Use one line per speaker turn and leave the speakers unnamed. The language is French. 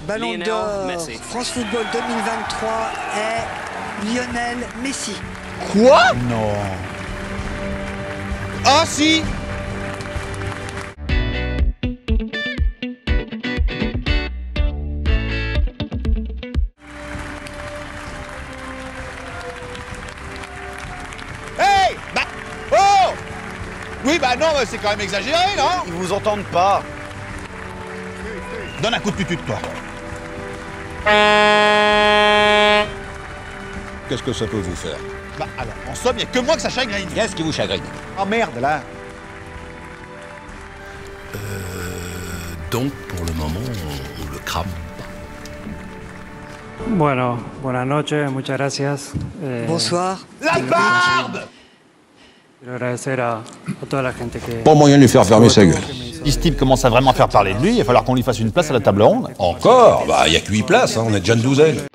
Ballon
Lionel
d'or
Messi.
France Football 2023 est Lionel Messi.
Quoi?
Non.
Ah si! Hey! Bah... Oh! Oui, bah non, c'est quand même exagéré, non?
Ils vous entendent pas.
Donne un coup de tutute, toi.
Qu'est-ce que ça peut vous faire?
Bah alors, en somme, il n'y a que moi que ça chagrine.
Qu'est-ce qui vous chagrine?
Oh merde, là.
Donc, pour le moment, on le crame pas.
Bueno, buenas noches, muchas gracias.
Bonsoir.
La barbe!
Quiero agradecer a toda la gente que...
Pas moyen de lui faire fermer sa gueule.
Si ce type commence à vraiment faire parler de lui, il va falloir qu'on lui fasse une place à la table ronde.
Encore? Bah, y a que 8 places, hein, on est déjà une douzaine.